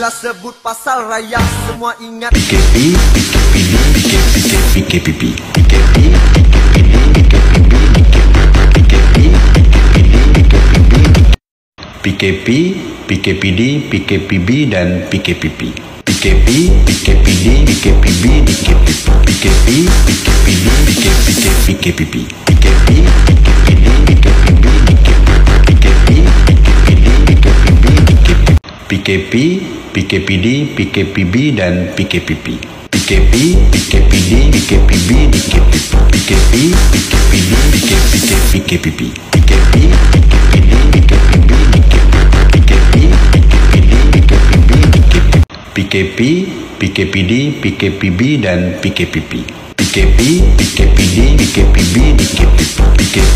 Bila sebut pasal raya semua ingat PKP, PKPD, PKPB dan PKPP. PKP, PKPD, PKPB, PKP, PKPD, PKP, PKPD, PKPB dan PKPP. PKP, PKPD, PKPB, PKP, PKPD, PKP, PKPD, PKPB dan PKPP. PKP, PKPD, PKPB, PKP,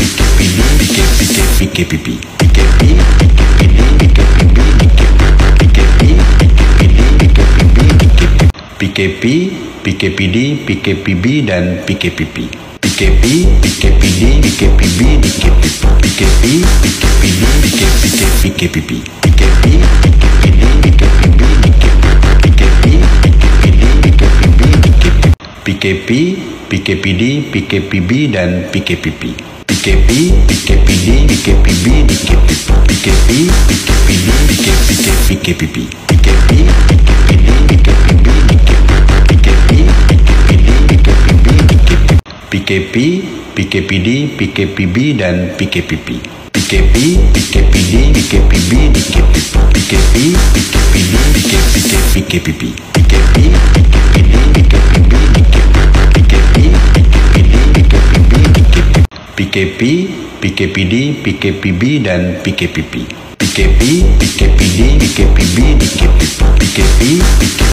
PKPP. PKP, PKPD, PKPB dan PKPP. PKP, PKPD, PKPB, PKP, PKPP. PKP, PKPD, PKPB dan PKPP. PKP, PKPD, PKPB, PKP, PKP, PKPD, PKPB dan PKPP. PKP, PKPD, PKPB, PKP, PKP, PKPD, PKPB dan PKPP. PKP, PKPD, PKPB, PKP,